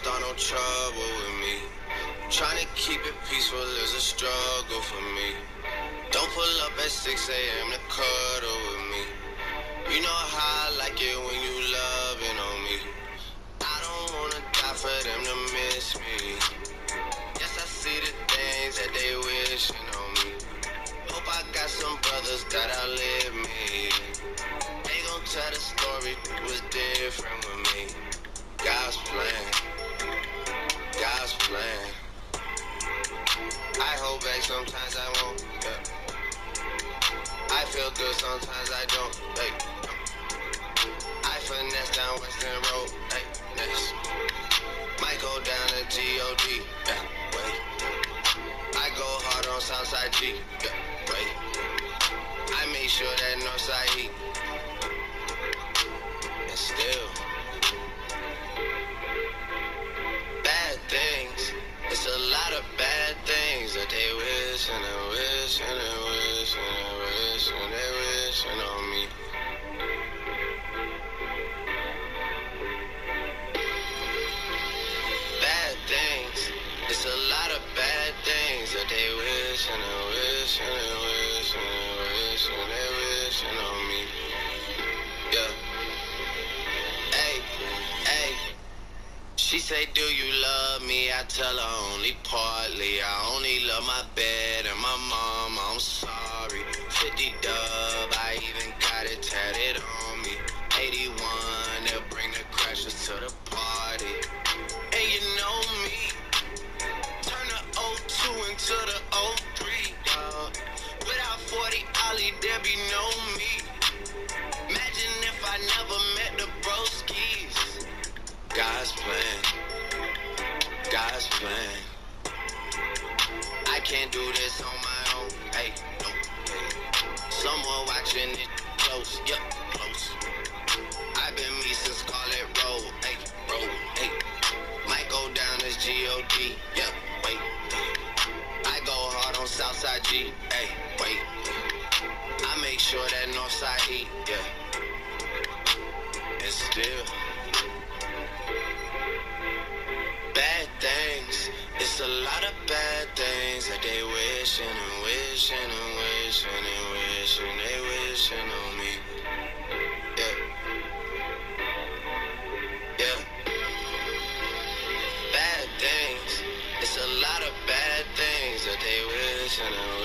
start no trouble with me. Trying to keep it peaceful is a struggle for me. Don't pull up at 6 a.m. to cuddle with me. You know how I like it when you loving on me. I don't wanna die for them to miss me. Yes, I see the things that they wishing on me. Hope I got some brothers that outlive me. They gon' tell the story was different with me. God's plan, God's plan. I hold back, sometimes I won't. Yeah. I feel good, sometimes I don't. Hey. I finesse down Western Road. Hey. Next. Might go down to G.O.D. Yeah. Wait. I go hard on Southside G. Yeah. Wait. I make sure that Northside heat. And still, bad things. It's a lot of bad things that they wish and they wish and they wish and they wish and they wishing on me. Bad things. It's a lot of bad things that they wish and they wish and they wish and they wish and they wishing on me. Yeah. Hey, hey. She say, do you love me? I tell her only partly. I only love my bed and my mom. I'm sorry. 50 dub, I even got it tatted on me. 81, they'll bring the crashers to the party. And you know me, turn the '02 into the '03, dawg. Without 40 Ollie, there be no me. Imagine if I never met the broskies. God's plan, God's plan. I can't do this on my own. Hey, no, hey. Someone watching it close, yep, close. I've been me since Scarlet Road, hey, road, hey. Might go down as G.O.D., yep, wait. I go hard on Southside G, hey, wait. I make sure that Northside E, yeah. And still, bad things. It's a lot of bad things that they wishing and wishing and wishing and wishing they wishing on me. Yeah. Yeah. Bad things. It's a lot of bad things that they wishing and